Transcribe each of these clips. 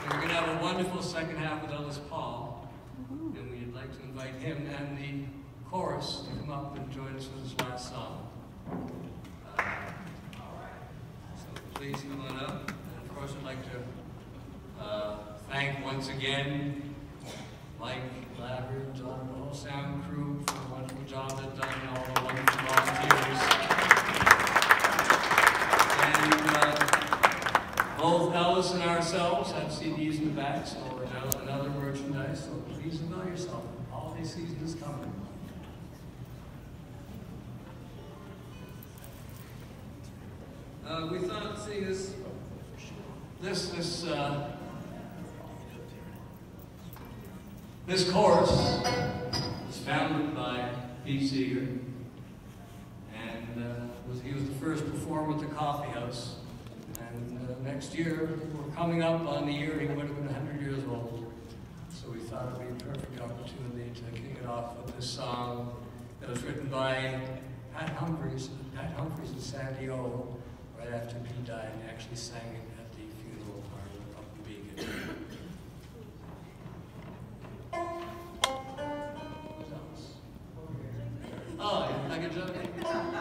We're going to have a wonderful second half with Ellis Paul, and we'd like to invite him and the chorus to come up and join us for this last song. So please come on up. And of course, I'd like to thank once again Mike, Laver, John, the whole sound crew for the wonderful job they've done, and all the wonderful volunteers. And both Ellis and ourselves have CDs in the back, so another merchandise, so please enjoy yourself. Holiday season is coming. We thought, seeing this chorus was founded by Pete Seeger, and he was the first performer at the Coffeehouse. And next year, we're coming up on the year he would have been 100 years old. So we thought it would be a perfect opportunity to kick it off with this song that was written by Pat Humphries in San Diego, right after Pete died, and actually sang it at the funeral party up in Beacon. Oh, I can jump in.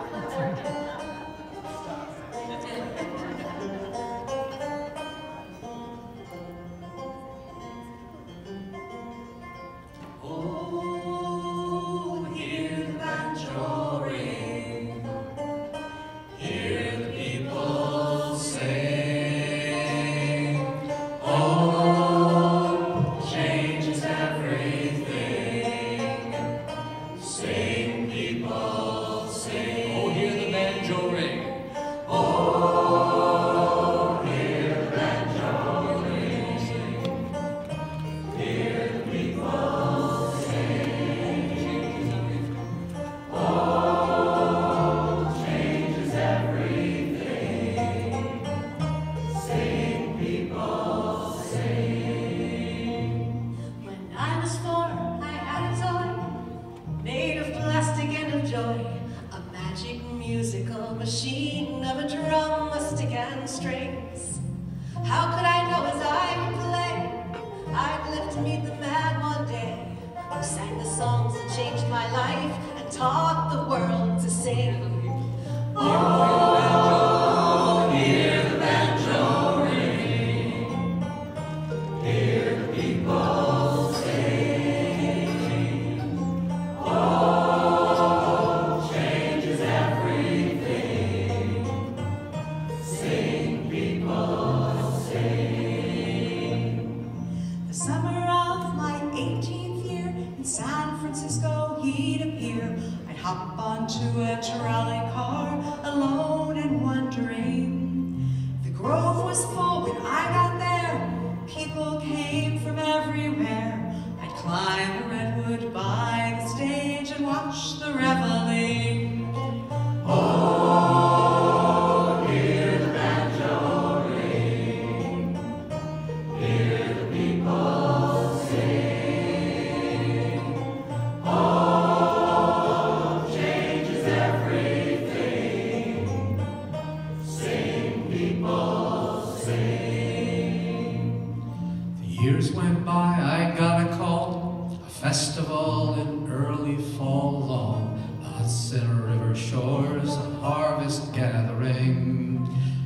Years went by, I got a call, a festival in early fall along the Hudson River shores, a harvest gathering,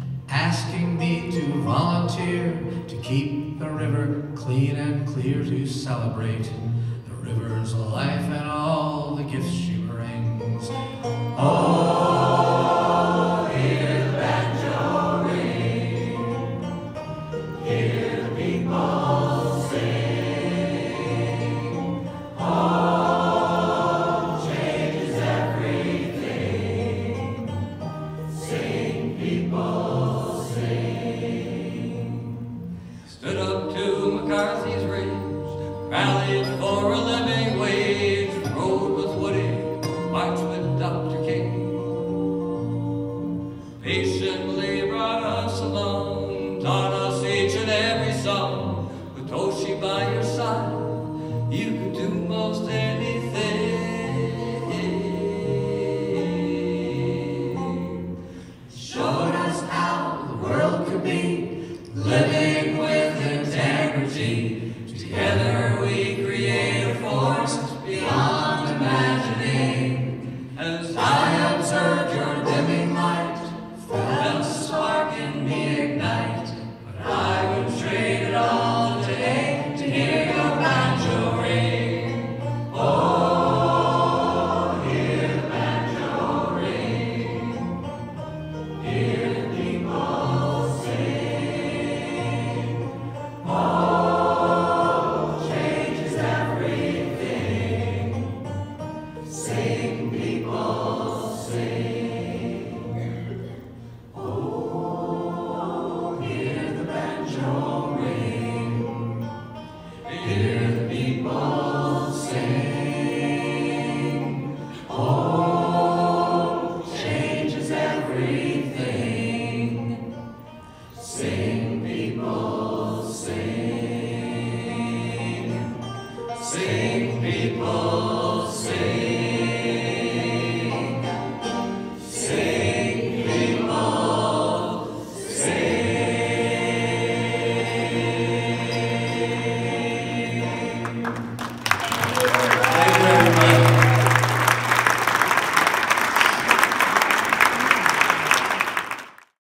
asking me to volunteer to keep the river clean and clear, to celebrate the river's life and all the gifts she brings. Oh, hear the banjo ring, hear the people rallied for a living.